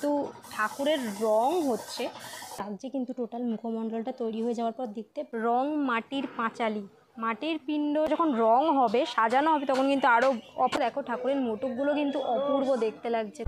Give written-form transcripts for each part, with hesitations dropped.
কিন্তু ঠাকুরের রং হচ্ছে, লাগছে কিন্তু টোটাল মুখমণ্ডলটা তৈরি হয়ে যাওয়ার পর দেখতে রং মাটির পাঁচালি, মাটির পিণ্ড যখন রং হবে সাজানো হবে তখন কিন্তু আরও দেখো ঠাকুরের মুটুকগুলো কিন্তু অপূর্ব দেখতে লাগছে।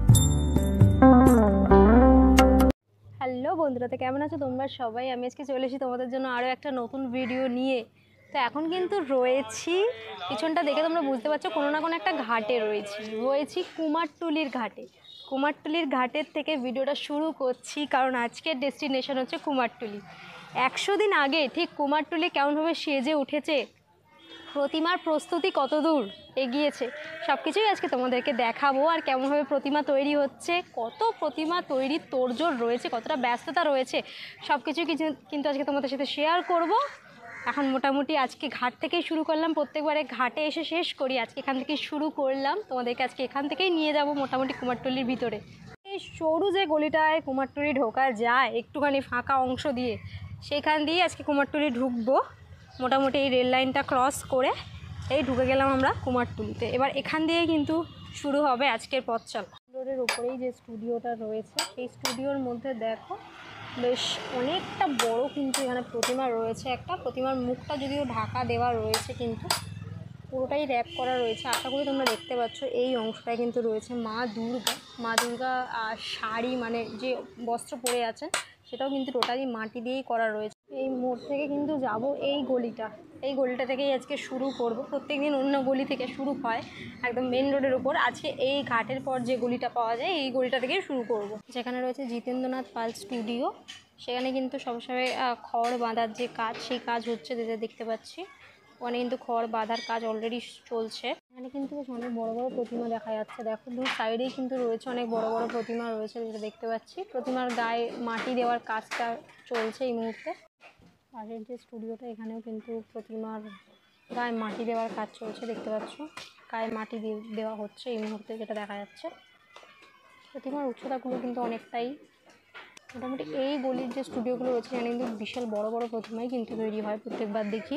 হ্যালো বন্ধুরা, তো কেমন আছো তোমরা সবাই? আমি আজকে চলে এসেছি তোমাদের জন্য আরও একটা নতুন ভিডিও নিয়ে। তো এখন কিন্তু রয়েছি, পিছনটা দেখে তোমরা বুঝতে পারছো কোনো না কোনো একটা ঘাটে রয়েছি কুমারটুলির ঘাটে। কুমারটুলির ঘাটের থেকে ভিডিওটা শুরু করছি, কারণ আজকের ডেস্টিনেশন হচ্ছে কুমারটুলি। 100 দিন আগে ঠিক কুমারটুলি কেমনভাবে সেজে উঠেছে, প্রতিমার প্রস্তুতি কত দূর এগিয়েছে, সব কিছুই আজকে তোমাদেরকে দেখাবো। আর কেমনভাবে প্রতিমা তৈরি হচ্ছে, কত প্রতিমা তৈরির তোড়জোড় রয়েছে, কতটা ব্যস্ততা রয়েছে, সব কিছুই কিন্তু আজকে তোমাদের সাথে শেয়ার করব। এখন মোটামুটি আজকে ঘাট থেকেই শুরু করলাম, প্রত্যেকবারে ঘাটে এসে শেষ করি, আজকে এখান থেকেই শুরু করলাম। তোমাদেরকে আজকে এখান থেকেই নিয়ে যাব মোটামুটি কুমারটুলির ভিতরে। এই সরু যে গলিটায় কুমারটুলি ঢোকা যায় একটুখানি ফাঁকা অংশ দিয়ে, সেখান দিয়ে আজকে কুমারটুলি ঢুকবো। মোটামুটি এই রেল লাইনটা ক্রস করে এই ঢুকে গেলাম আমরা কুমারটুলিতে। এবার এখান দিয়ে কিন্তু শুরু হবে আজকের পথ চলা। রোডের ওপরেই যে স্টুডিওটা রয়েছে, সেই স্টুডিওর মধ্যে দেখো বেশ অনেকটা বড় কিন্তু এখানে প্রতিমা রয়েছে। একটা প্রতিমার মুখটা যদিও ঢাকা দেওয়া রয়েছে, কিন্তু পুরোটাই র্যাপ করা রয়েছে। আশা করি তোমরা দেখতে পাচ্ছ এই অংশটায় কিন্তু রয়েছে মা দুর্গা শাড়ি, মানে যে বস্ত্র পরে আছেন সেটাও কিন্তু টোটালি মাটি দিয়েই করা রয়েছে। এই মোড় থেকে কিন্তু যাব এই গলিটা থেকেই আজকে শুরু করব। প্রত্যেকদিন অন্য গলি থেকে শুরু হয়, একদম মেন রোডের উপর। আজকে এই ঘাটের পর যে গলিটা পাওয়া যায় এই গলিটা থেকেই শুরু করব। যেখানে রয়েছে জিতেন্দ্রনাথ পাল স্টুডিও, সেখানে কিন্তু সবসময় খড় বাঁধার যে কাজ, সেই কাজ হচ্ছে, যেটা দেখতে পাচ্ছি। ওখানে কিন্তু খড় বাঁধার কাজ অলরেডি চলছে। এখানে কিন্তু বেশ অনেক বড় বড় প্রতিমা দেখা যাচ্ছে। দেখো দু সাইডেই কিন্তু রয়েছে অনেক বড় বড় প্রতিমা রয়েছে, যেটা দেখতে পাচ্ছি। প্রতিমার গায়ে মাটি দেওয়ার কাজটা চলছে এই মুহূর্তে। পাশের যে স্টুডিওটা, এখানেও কিন্তু প্রতিমার গায়ে মাটি দেওয়ার কাজ চলছে, দেখতে পাচ্ছ। গায়ে মাটি দেওয়া হচ্ছে এই মুহূর্তে, যেটা দেখা যাচ্ছে। প্রতিমার উচ্চতাগুলো কিন্তু অনেকটাই। মোটামুটি এই গলির যে স্টুডিওগুলো রয়েছে সেখানে কিন্তু বিশাল বড় বড় প্রতিমাই কিন্তু তৈরি হয় প্রত্যেকবার দেখি।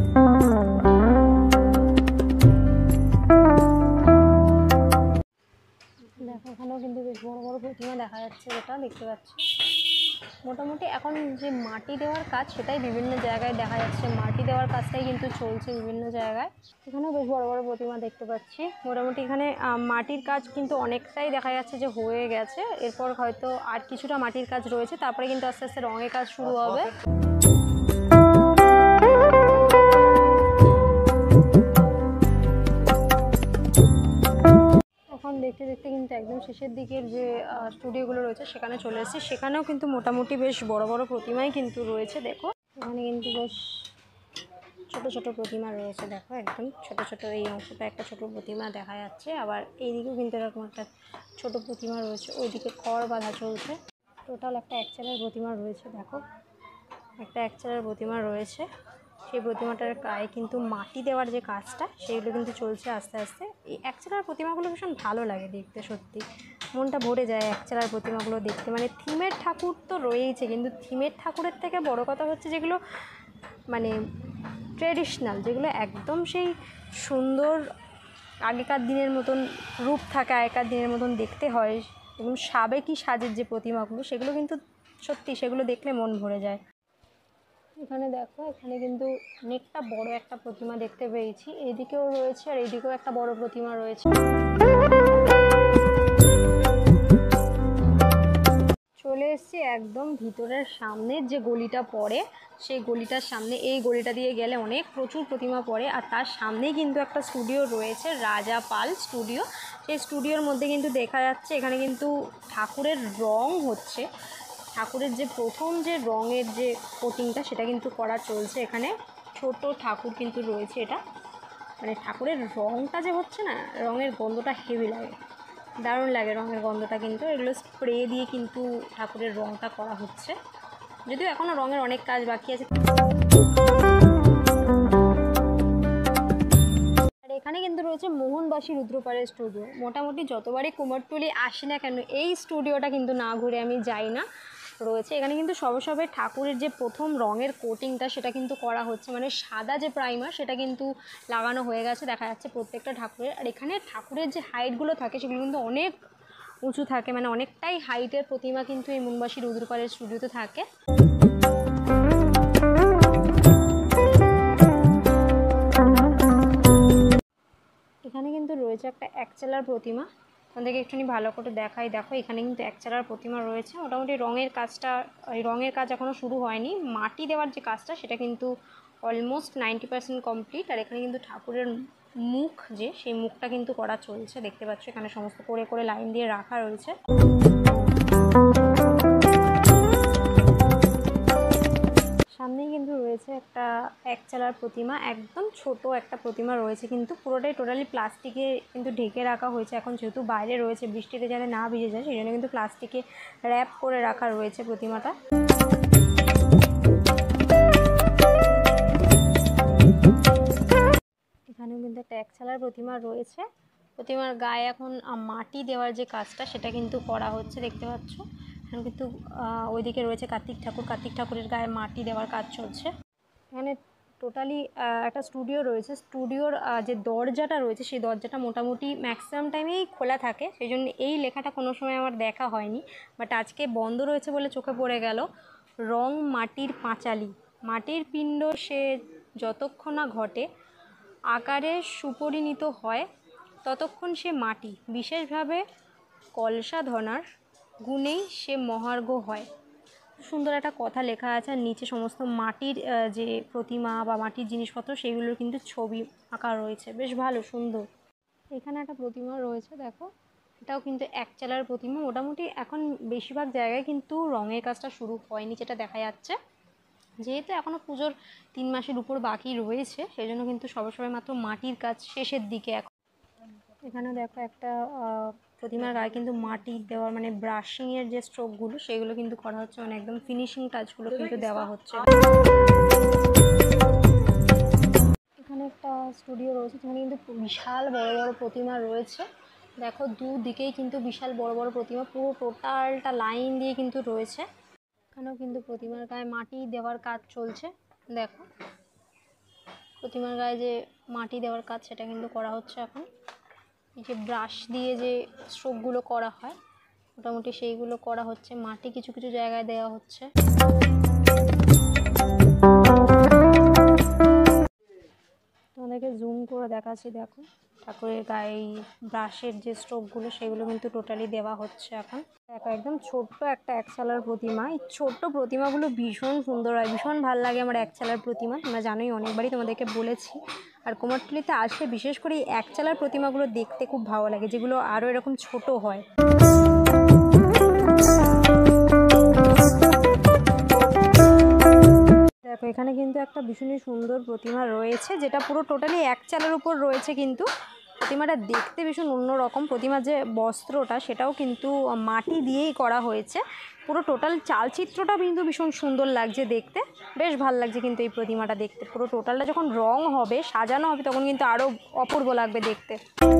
দেখো এখানেও কিন্তু বেশ বড় বড় প্রতিমা দেখা যাচ্ছে, যেটা দেখতে পাচ্ছি। মোটামুটি এখন যে মাটি দেওয়ার কাজ, সেটাই বিভিন্ন জায়গায় দেখা যাচ্ছে। মাটি দেওয়ার কাজটাই কিন্তু চলছে বিভিন্ন জায়গায়। এখানেও বেশ বড় বড় প্রতিমা দেখতে পাচ্ছি। মোটামুটি এখানে মাটির কাজ কিন্তু অনেকটাই দেখা যাচ্ছে যে হয়ে গেছে। এরপর হয়তো আর কিছুটা মাটির কাজ রয়েছে, তারপরে কিন্তু আস্তে আস্তে রঙের কাজ শুরু হবে। এখন দেখতে দেখতে কিন্তু একদম শেষের দিকের যে স্টুডিওগুলো রয়েছে সেখানে চলে এসেছি। সেখানেও কিন্তু মোটামুটি বেশ বড় বড় প্রতিমাই কিন্তু রয়েছে। দেখো এখানে কিন্তু বেশ ছোট ছোট প্রতিমা রয়েছে। দেখো একদম ছোট ছোট এই অংশটা একটা ছোট প্রতিমা দেখা যাচ্ছে। আবার এইদিকেও কিন্তু এরকম একটা ছোট প্রতিমা রয়েছে, ওইদিকে খড় বাঁধা চলছে। টোটাল একটা একচালের প্রতিমা রয়েছে। দেখো একটা একচালের প্রতিমা রয়েছে, সেই প্রতিমাটার গায়ে কিন্তু মাটি দেওয়ার যে কাজটা, সেইগুলো কিন্তু চলছে আস্তে আস্তে। এই একচালার প্রতিমাগুলো ভীষণ ভালো লাগে দেখতে, সত্যি মনটা ভরে যায় একচালার প্রতিমাগুলো দেখতে। মানে থিমের ঠাকুর তো রয়েইছে, কিন্তু থিমের ঠাকুরের থেকে বড় কথা হচ্ছে যেগুলো মানে ট্রেডিশনাল, যেগুলো একদম সেই সুন্দর আগেকার দিনের মতন রূপ থাকে, আগেকার দিনের মতন দেখতে হয়, এবং সাবেকি সাজের যে প্রতিমাগুলো, সেগুলো কিন্তু সত্যি সেগুলো দেখলে মন ভরে যায়। এখানে দেখো এখানে কিন্তু অনেকটা বড় একটা প্রতিমা দেখতে পেয়েছি। এইদিকেও রয়েছে আর এইদিকেও একটা বড় প্রতিমা রয়েছে। চলে এসেছি একদম ভিতরের সামনের যে গলিটা পড়ে, সেই গলিটার সামনে। এই গলিটা দিয়ে গেলে প্রচুর প্রতিমা পড়ে, আর তার সামনেই কিন্তু একটা স্টুডিও রয়েছে, রাজা পাল স্টুডিও। সেই স্টুডিওর মধ্যে কিন্তু দেখা যাচ্ছে এখানে কিন্তু ঠাকুরের রং হচ্ছে। ঠাকুরের যে প্রথম যে রঙের যে কোটিংটা, সেটা কিন্তু করা চলছে এখানে। ছোট ঠাকুর কিন্তু রয়েছে। এটা মানে ঠাকুরের রঙটা যে হচ্ছে না, রঙের গন্ধটা হেভি লাগে, দারুণ লাগে রঙের গন্ধটা। কিন্তু এগুলো স্প্রে দিয়ে কিন্তু ঠাকুরের রঙটা করা হচ্ছে, যদিও এখনও রঙের অনেক কাজ বাকি আছে। আর এখানে কিন্তু রয়েছে মোহনবাসী রুদ্রপাড়ের স্টুডিও। মোটামুটি যতবারই কুমারটুলি আসি না কেন, এই স্টুডিওটা কিন্তু না ঘুরে আমি যাই না। রয়েছে এখানে কিন্তু সবে ঠাকুরের যে প্রথম রঙের কোটিংটা, সেটা কিন্তু করা হচ্ছে। মানে সাদা যে প্রাইমার, সেটা কিন্তু লাগানো হয়ে গেছে দেখা যাচ্ছে প্রত্যেকটা ঠাকুরের। আর এখানে ঠাকুরের যে হাইটগুলো থাকে, সেগুলো কিন্তু অনেক উঁচু থাকে, মানে অনেকটাই হাইটের প্রতিমা কিন্তু এই মুনবাসী রুদ্রপালের স্টুডিওতে থাকে। এখানে কিন্তু রয়েছে একটা একচালার প্রতিমা, তোমাদেরকে একটুখানি ভালো করে দেখাই। দেখো এখানে কিন্তু একচালার প্রতিমা রয়েছে। মোটামুটি রঙের কাজটা, রঙের কাজ এখনও শুরু হয়নি, মাটি দেওয়ার যে কাজটা সেটা কিন্তু অলমোস্ট 90% কমপ্লিট। আর এখানে কিন্তু ঠাকুরের মুখ যে, সেই মুখটা কিন্তু করা চলছে, দেখতে পাচ্ছ এখানে সমস্ত করে করে লাইন দিয়ে রাখা রয়েছে। সামনেই কিন্তু রয়েছে একটা একচালার প্রতিমা, একদম ছোট একটা প্রতিমা রয়েছে, কিন্তু পুরোটাই টোটালি প্লাস্টিকে কিন্তু ঢেকে রাখা হয়েছে। এখন যেহেতু বাইরে রয়েছে, বৃষ্টিতে যাতে না ভিজে যায় সেই জন্য কিন্তু প্লাস্টিকে র্যাপ করে রাখা রয়েছে প্রতিমাটা। এখানেও কিন্তু একটা একচালার প্রতিমা রয়েছে। প্রতিমার গায়ে এখন মাটি দেওয়ার যে কাজটা সেটা কিন্তু করা হচ্ছে, দেখতে পাচ্ছ। এখন কিন্তু ওইদিকে রয়েছে কার্তিক ঠাকুর, কার্তিক ঠাকুরের গায়ে মাটি দেওয়ার কাজ চলছে। এখানে টোটালি একটা স্টুডিও রয়েছে, স্টুডিওর যে দরজাটা রয়েছে সেই দরজাটা মোটামুটি ম্যাক্সিমাম টাইমেই খোলা থাকে, সেই জন্য এই লেখাটা কোনো সময় আমার দেখা হয়নি, বাট আজকে বন্ধ রয়েছে বলে চোখে পড়ে গেল। রং মাটির পাঁচালি, মাটির পিণ্ড সে যতক্ষণ না ঘটে আকারে সুপরিণীত হয়, ততক্ষণ সে মাটি, বিশেষভাবে কলসাধনার গুণেই সে মহার্ঘ হয়। সুন্দর একটা কথা লেখা আছে, আর নিচে সমস্ত মাটির যে প্রতিমা বা মাটির জিনিসপত্র সেগুলোর কিন্তু ছবি আঁকা রয়েছে, বেশ ভালো সুন্দর। এখানে একটা প্রতিমা রয়েছে, দেখো এটাও কিন্তু একচালার প্রতিমা। মোটামুটি এখন বেশিরভাগ জায়গায় কিন্তু রঙের কাজটা শুরু হয়নি, যেটা দেখা যাচ্ছে। যেহেতু এখনও পুজোর 3 মাসের উপর বাকি রয়েছে, সেই জন্য কিন্তু সবসময় মাত্র মাটির কাজ শেষের দিকে। এখন এখানেও দেখো একটা প্রতিমার গায়ে কিন্তু মাটি দেওয়ার, মানে ব্রাশিংয়ের যে স্ট্রোকগুলো সেগুলো কিন্তু করা হচ্ছে, মানে একদম ফিনিশিং টাচগুলো কিন্তু দেওয়া হচ্ছে। এখানে একটা স্টুডিও রয়েছে, যেখানে কিন্তু বিশাল বড় বড় প্রতিমা রয়েছে। দেখো দুদিকেই কিন্তু বিশাল বড় বড় প্রতিমা, পুরো টোটালটা লাইন দিয়ে কিন্তু রয়েছে। এখানেও কিন্তু প্রতিমার গায়ে মাটি দেওয়ার কাজ চলছে। দেখো প্রতিমার গায়ে যে মাটি দেওয়ার কাজ সেটা কিন্তু করা হচ্ছে এখন। এই যে ব্রাশ দিয়ে যে স্ট্রোকগুলো করা হয় মোটামুটি সেইগুলো করা হচ্ছে, মাটি কিছু কিছু জায়গায় দেওয়া হচ্ছে। তোমাদেরকে জুম করে দেখাচ্ছি, দেখো ঠাকুরের গায়ে ব্রাশের যে স্ট্রোকগুলো সেগুলো কিন্তু টোটালি দেওয়া হচ্ছে এখন। দেখো একদম ছোট্ট একটা একচালার প্রতিমা, এই ছোট্ট প্রতিমাগুলো ভীষণ সুন্দর হয়, ভীষণ ভালো লাগে আমার একচালার প্রতিমা। তোমরা জানোই অনেকবারই তোমাদেরকে বলেছি। আর কুমারটুলিতে আসলে বিশেষ করে এই একচালার প্রতিমাগুলো দেখতে খুব ভালো লাগে, যেগুলো আরও এরকম ছোট হয়। দেখো এখানে কিন্তু একটা ভীষণই সুন্দর প্রতিমা রয়েছে, যেটা পুরো টোটালি একচালার উপর রয়েছে, কিন্তু প্রতিমাটা দেখতে ভীষণ অন্যরকম। প্রতিমার যে বস্ত্রটা সেটাও কিন্তু মাটি দিয়েই করা হয়েছে, পুরো টোটাল চালচিত্রটা কিন্তু ভীষণ সুন্দর লাগছে দেখতে, বেশ ভালো লাগছে কিন্তু এই প্রতিমাটা দেখতে। পুরো টোটালটা যখন রং হবে, সাজানো হবে, তখন কিন্তু আরও অপূর্ব লাগবে দেখতে।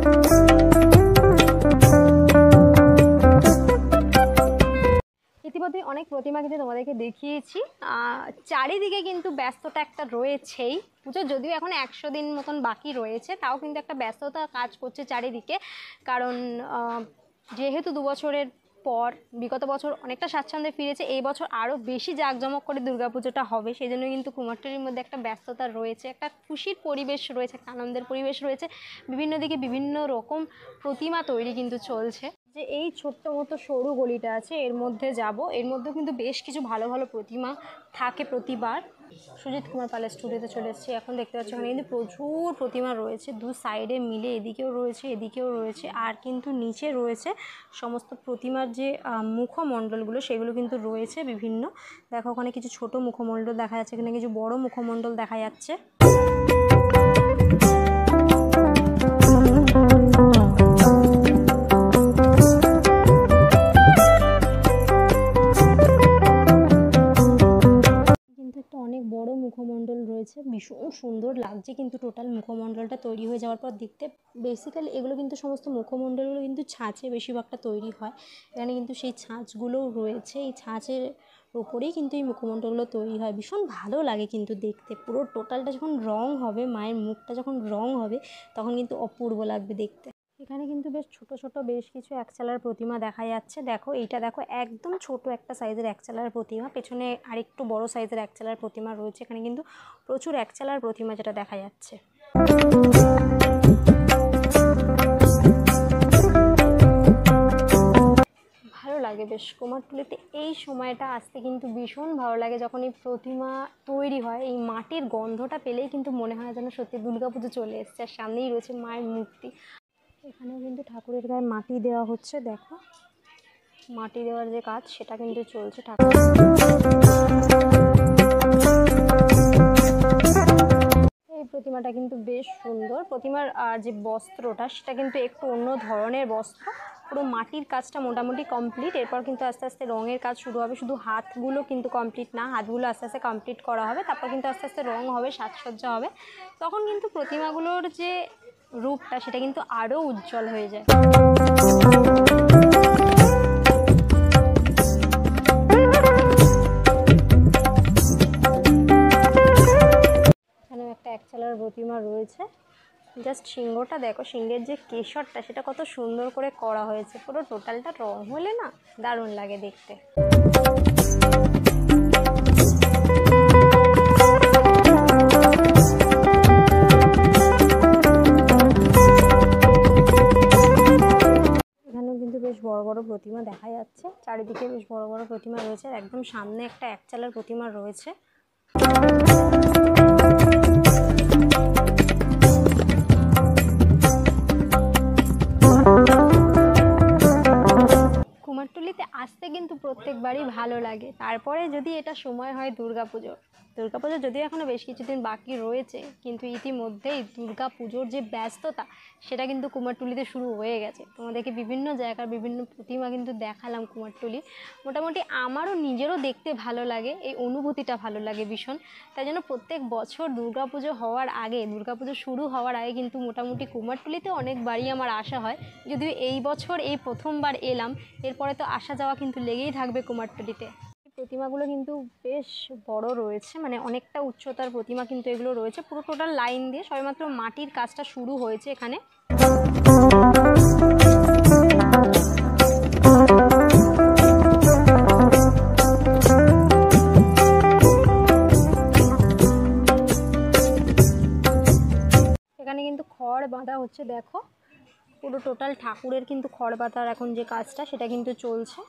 ইতিমধ্যে অনেক প্রতিমা কিন্তু তোমাদেরকে দেখিয়েছি, চারিদিকে কিন্তু ব্যস্ততা একটা রয়েছেই। পুজো যদিও এখন 100 দিন মতন বাকি রয়েছে, তাও কিন্তু একটা ব্যস্ততা কাজ করছে চারিদিকে। কারণ যেহেতু 2 বছরের পর বিগত বছর অনেকটা স্বাচ্ছন্দ্যে ফিরেছে, এই বছর আরও বেশি জাঁকজমক করে দুর্গাপুজোটা হবে, সেই জন্য কিন্তু কুমারটুলির মধ্যে একটা ব্যস্ততা রয়েছে, একটা খুশির পরিবেশ রয়েছে, একটা আনন্দের পরিবেশ রয়েছে। বিভিন্ন দিকে বিভিন্ন রকম প্রতিমা তৈরি কিন্তু চলছে। যে এই ছোট্ট মতো সরু গলিটা আছে, এর মধ্যে যাব, এর মধ্যেও কিন্তু বেশ কিছু ভালো ভালো প্রতিমা থাকে প্রতিবার। সুজিত কুমার পালের স্টুডিওতে চলে এসেছি, এখন দেখতে পাচ্ছি এখানে কিন্তু প্রচুর প্রতিমা রয়েছে, দু সাইডে মিলে, এদিকেও রয়েছে এদিকেও রয়েছে, আর কিন্তু নিচে রয়েছে সমস্ত প্রতিমার যে মুখমণ্ডলগুলো সেগুলো কিন্তু রয়েছে বিভিন্ন। দেখো ওখানে কিছু ছোট মুখমণ্ডল দেখা যাচ্ছে, এখানে কিছু বড় মুখমণ্ডল দেখা যাচ্ছে। অনেক বড় মুখমণ্ডল রয়েছে, ভীষণ সুন্দর লাগছে কিন্তু টোটাল মুখমণ্ডলটা তৈরি হয়ে যাওয়ার পর দেখতে। বেসিক্যালি এগুলো কিন্তু সমস্ত মুখমণ্ডলগুলো কিন্তু ছাঁচে বেশিরভাগটা তৈরি হয়, এখানে কিন্তু সেই ছাঁচগুলোও রয়েছে, এই ছাঁচের উপরেই কিন্তু এই মুখমণ্ডলগুলো তৈরি হয়। ভীষণ ভালো লাগে কিন্তু দেখতে, পুরো টোটালটা যখন রং হবে, মায়ের মুখটা যখন রং হবে তখন কিন্তু অপূর্ব লাগবে দেখতে। এখানে কিন্তু বেশ ছোট ছোট বেশ কিছু একচালার প্রতিমা দেখা যাচ্ছে। দেখো এইটা দেখো, একদম ছোট একটা সাইজের একচালার প্রতিমা, পেছনে আরেকটু বড় সাইজের একচালার প্রতিমা রয়েছে। এখানে কিন্তু প্রচুর একচালার প্রতিমা যেটা দেখা যাচ্ছে। ভালো লাগে বেশ কুমারটুলিতে এই সময়টা আসতে কিন্তু ভীষণ ভালো লাগে। যখন এই প্রতিমা তৈরি হয়, এই মাটির গন্ধটা পেলেই কিন্তু মনে হয় যেন সত্যি দুর্গাপুজো চলে এসছে। আর সামনেই রয়েছে মায়ের মূর্তি। এখানেও কিন্তু ঠাকুরের গায়ে মাটি দেওয়া হচ্ছে। দেখো মাটি দেওয়ার যে কাজ সেটা কিন্তু চলছে। ঠাকুর এই প্রতিমাটা কিন্তু বেশ সুন্দর। প্রতিমার যে বস্ত্রটা সেটা কিন্তু একটু অন্য ধরনের বস্ত্র। পুরো মাটির কাজটা মোটামুটি কমপ্লিট। এরপর কিন্তু আস্তে আস্তে রঙের কাজ শুরু হবে। শুধু হাতগুলো কিন্তু কমপ্লিট না, হাতগুলো আস্তে আস্তে কমপ্লিট করা হবে। তারপর কিন্তু আস্তে আস্তে রঙ হবে, সাজসজ্জা হবে। তখন কিন্তু প্রতিমাগুলোর যে রূপটা সেটা কিন্তু আরও উজ্জ্বল হয়ে যায়। এখানেও একটা একচালার প্রতিমা রয়েছে। জাস্ট সিংহটা দেখো, সিংহের যে কেশরটা সেটা কত সুন্দর করে করা হয়েছে। পুরো টোটালটা রং হলে না দারুণ লাগে দেখতে। এখানেও কিন্তু বেশ বড় বড় প্রতিমা দেখা যাচ্ছে। চারিদিকে বেশ বড় বড় প্রতিমা রয়েছে। একদম সামনে একটা একচালার প্রতিমা রয়েছে। কুমারটুলিতে আসতে কিন্তু প্রত্যেকবারই ভালো লাগে। তারপরে যদি এটা সময় হয় দুর্গাপুজো, দুর্গাপুজো যদিও এখনও বেশ কিছুদিন বাকি রয়েছে, কিন্তু ইতিমধ্যেই দুর্গাপুজোর যে ব্যস্ততা সেটা কিন্তু কুমারটুলিতে শুরু হয়ে গেছে। তোমাদেরকে বিভিন্ন জায়গার বিভিন্ন প্রতিমা কিন্তু দেখালাম কুমারটুলি। মোটামুটি আমারও নিজেরও দেখতে ভালো লাগে, এই অনুভূতিটা ভালো লাগে ভীষণ। তাই জন্য প্রত্যেক বছর দুর্গাপুজো হওয়ার আগে, দুর্গাপুজো শুরু হওয়ার আগে কিন্তু মোটামুটি কুমারটুলিতে অনেকবারই আমার আসা হয়। যদিও এই বছর এই প্রথমবার এলাম, এরপরে তো আসা যাওয়া কিন্তু লেগেই থাকবে কুমারটুলিতে। প্রতিমাগুলো কিন্তু বেশ বড় রয়েছে, মানে অনেকটা উচ্চতার প্রতিমা কিন্তু এগুলো রয়েছে। পুরো টোটাল লাইন দিয়ে সবেমাত্র মাটির কাজটা শুরু হয়েছে এখানে। এখানে কিন্তু খড় বাঁধা হচ্ছে। দেখো পুরো টোটাল ঠাকুরের কিন্তু খড় বাঁধার এখন যে কাজটা সেটা কিন্তু চলছে।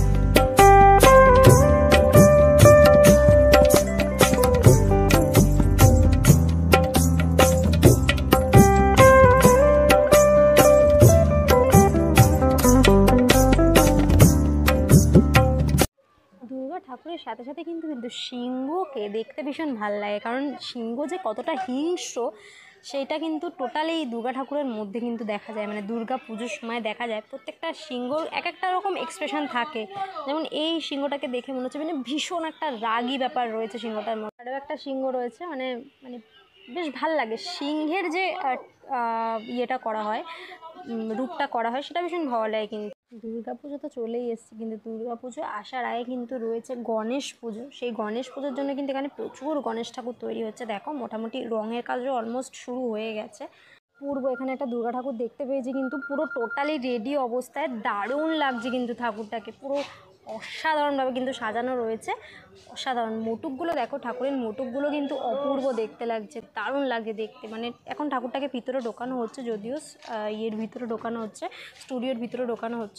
দুর্গা ঠাকুরের সাথে সাথে কিন্তু সিংহকে দেখতে ভীষণ ভালো লাগে, কারণ সিংহ যে কতটা হিংস্র সেইটা কিন্তু টোটালি দুর্গা ঠাকুরের মধ্যে কিন্তু দেখা যায়। মানে দুর্গা পুজোর সময় দেখা যায় প্রত্যেকটা সিংহর এক একটা রকম এক্সপ্রেশন থাকে। যেমন এই সিংহটাকে দেখে মনে হচ্ছে মানে ভীষণ একটা রাগী ব্যাপার রয়েছে সিংহটার মধ্যে। আরও একটা সিংহ রয়েছে, মানে মানে বেশ ভাল লাগে। সিংহের যে ইয়েটা করা হয়, রূপটা করা হয়, সেটা ভীষণ ভালো লাগে। কিন্তু দুর্গাপুজো তো চলেই এসছে, কিন্তু দুর্গাপুজো আসার আগে কিন্তু রয়েছে গণেশ পুজো। সেই গণেশ পুজোর জন্য কিন্তু এখানে প্রচুর গণেশ ঠাকুর তৈরি হচ্ছে। দেখো মোটামুটি রঙের কাজও অলমোস্ট শুরু হয়ে গেছে। এখানে একটা দুর্গা ঠাকুর দেখতে পেয়েছি, কিন্তু পুরো টোটালি রেডি অবস্থায়। দারুণ লাগছে কিন্তু ঠাকুরটাকে, পুরো অসাধারণভাবে কিন্তু সাজানো রয়েছে। অসাধারণ মুটুকগুলো দেখো, ঠাকুরের মুটুকগুলো কিন্তু অপূর্ব দেখতে লাগছে, দারুণ লাগছে দেখতে। মানে এখন ঠাকুরটাকে ভিতরে ঢোকানো হচ্ছে, যদিও ইয়ের ভিতরে ঢোকানো হচ্ছে, স্টুডিওর ভিতরে ঢোকানো হচ্ছে।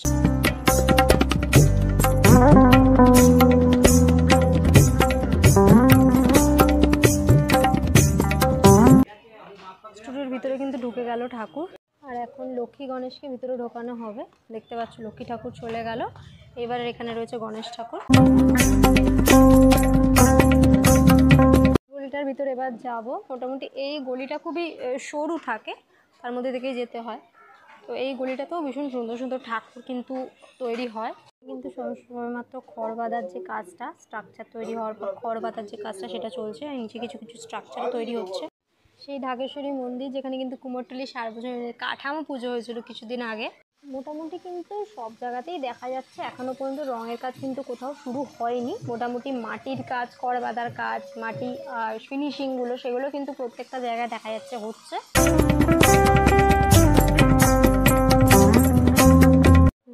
স্টুডিওর ভিতরে কিন্তু ঢুকে গেল ঠাকুর। আর এখন লক্ষ্মী গণেশকে ভিতরে ঢোকানো হবে। দেখতে পাচ্ছ লক্ষ্মী ঠাকুর চলে গেল। এবার এখানে রয়েছে গণেশ ঠাকুর। গলিটার ভিতরে এবার যাব। মোটামুটি এই গলিটা খুবই সরু থাকে, তার মধ্যে থেকেই যেতে হয়। তো এই গলিটাতেও ভীষণ সুন্দর সুন্দর ঠাকুর কিন্তু তৈরি হয়। কিন্তু সময়মাত্র খড় বাঁধার যে কাজটা, স্ট্রাকচার তৈরি হওয়ার পর খড় বাঁধার যে কাজটা সেটা চলছে। নিচে কিছু কিছু স্ট্রাকচারও তৈরি হচ্ছে। সেই ঢাকেশ্বরী মন্দির, যেখানে কিন্তু কুমোরটুলি সার্বজনীন কাঠামো পুজো হয়েছিল কিছুদিন আগে। মোটামুটি কিন্তু সব জায়গাতেই দেখা যাচ্ছে এখনও পর্যন্ত রঙের কাজ কিন্তু কোথাও শুরু হয়নি। মোটামুটি মাটির কাজ, খড় বাঁধার কাজ, মাটি ফিনিশিংগুলো সেগুলো কিন্তু প্রত্যেকটা জায়গায় দেখা যাচ্ছে হচ্ছে।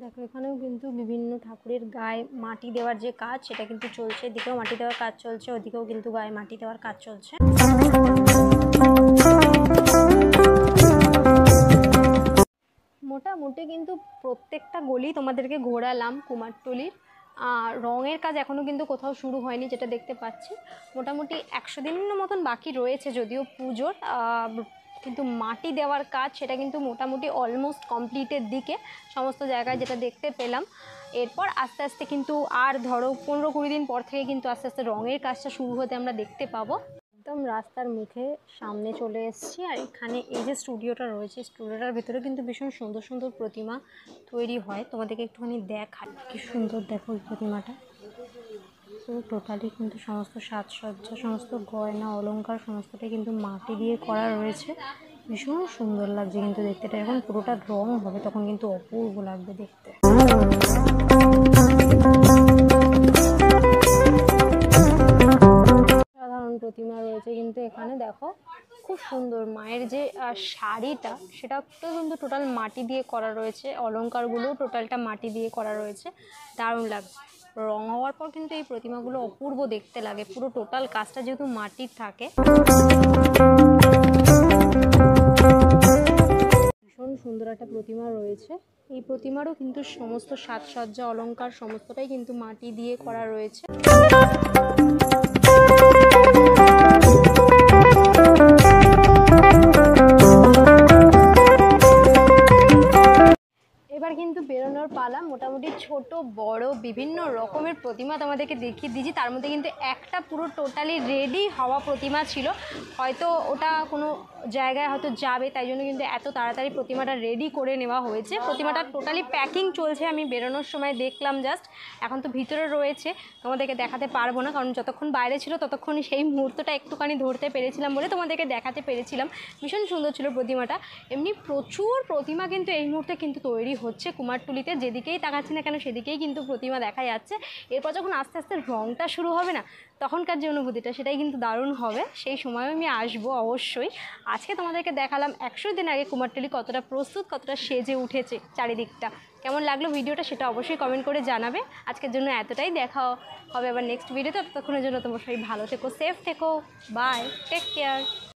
দেখো এখানেও কিন্তু বিভিন্ন ঠাকুরের গায়ে মাটি দেওয়ার যে কাজ সেটা কিন্তু চলছে, এদিকেও মাটি দেওয়ার কাজ চলছে, ওদিকেও কিন্তু গায়ে মাটি দেওয়ার কাজ চলছে। মোটামুটি কিন্তু প্রত্যেকটা গলি তোমাদেরকে ঘোরালাম কুমারটুলির। আর রঙের কাজ এখনও কিন্তু কোথাও শুরু হয়নি যেটা দেখতে পাচ্ছি। মোটামুটি 100 দিনের মতন বাকি রয়েছে যদিও পুজোর, কিন্তু মাটি দেওয়ার কাজ সেটা কিন্তু মোটামুটি অলমোস্ট কমপ্লিটের দিকে সমস্ত জায়গায় যেটা দেখতে পেলাম। এরপর আস্তে আস্তে কিন্তু আর ধরো 15-20 দিন পর থেকে কিন্তু আস্তে আস্তে রঙের কাজটা শুরু হতে আমরা দেখতে পাবো। একদম রাস্তার মুখে সামনে চলে এসেছি, আর এখানে এই যে স্টুডিওটা রয়েছে, স্টুডিওটার ভেতরে কিন্তু ভীষণ সুন্দর সুন্দর প্রতিমা তৈরি হয়। তোমাদেরকে একটুখানি দেখাই কি সুন্দর, দেখো ওই প্রতিমাটা পুরো টোটালি কিন্তু সমস্ত সাজসজ্জা, সমস্ত গয়না অলংকার সমস্তটাই কিন্তু মাটি দিয়ে করা রয়েছে। ভীষণ সুন্দর লাগছে কিন্তু দেখতে। এটা যখন পুরোটা রং হবে তখন কিন্তু অপূর্ব লাগবে দেখতে। সাধারণ প্রতিমা রয়েছে কিন্তু এখানে দেখো খুব সুন্দর। মায়ের যে শাড়িটা সেটা তো কিন্তু টোটাল মাটি দিয়ে করা রয়েছে, অলংকারগুলোও টোটালটা মাটি দিয়ে করা রয়েছে, দারুণ লাগছে। রং হওয়ার পর কিন্তু এই প্রতিমাগুলো অপূর্ব দেখতে লাগে, পুরো টোটাল কাজটা যেহেতু মাটির থাকে। ভীষণ সুন্দর একটা প্রতিমা রয়েছে। এই প্রতিমারও কিন্তু সমস্ত সাজসজ্জা অলংকার সমস্তটাই কিন্তু মাটি দিয়ে করা রয়েছে। এবার কিন্তু বেরোনোর পালা। মোটামুটি ছোট বড় বিভিন্ন রকমের প্রতিমা তোমাদেরকে দেখিয়ে দিয়েছি। তার মধ্যে কিন্তু একটা পুরো টোটালি রেডি হওয়া প্রতিমা ছিল, হয়তো ওটা কোনো জায়গায় হয়তো যাবে তাই জন্য কিন্তু এত তাড়াতাড়ি প্রতিমাটা রেডি করে নেওয়া হয়েছে। প্রতিমাটা টোটালি প্যাকিং চলছে, আমি বেরোনোর সময় দেখলাম জাস্ট। এখন তো ভিতরে রয়েছে, তোমাদেরকে দেখাতে পারবো না কারণ যতক্ষণ বাইরে ছিল ততক্ষণ সেই মুহূর্তটা একটুখানি ধরতে পেরেছিলাম বলে তোমাদেরকে দেখাতে পেরেছিলাম। ভীষণ সুন্দর ছিল প্রতিমাটা। এমনি প্রচুর প্রতিমা কিন্তু এই মুহূর্তে কিন্তু তৈরি হচ্ছে কুমারটুলিতে, যেদিকেই তাকাচ্ছি না কেন সেদিকেই কিন্তু প্রতিমা দেখা যাচ্ছে। এরপর যখন আস্তে আস্তে রংটা শুরু হবে না তখনকার যে অনুভূতিটা সেটাই কিন্তু দারুণ হবে, সেই সময়ও আমি আসবো অবশ্যই। আজকে তোমাদেরকে দেখালাম 100 দিন আগে কুমারটুলি কতটা প্রস্তুত, কতটা সেজে উঠেছে চারিদিকটা। কেমন লাগলো ভিডিওটা সেটা অবশ্যই কমেন্ট করে জানাবে। আজকের জন্য এতটাই, দেখা হবে আবার নেক্সট ভিডিওতে। ততক্ষণের জন্য তোমরা সবাই ভালো থেকো, সেফ থেকো, বাই, টেক কেয়ার।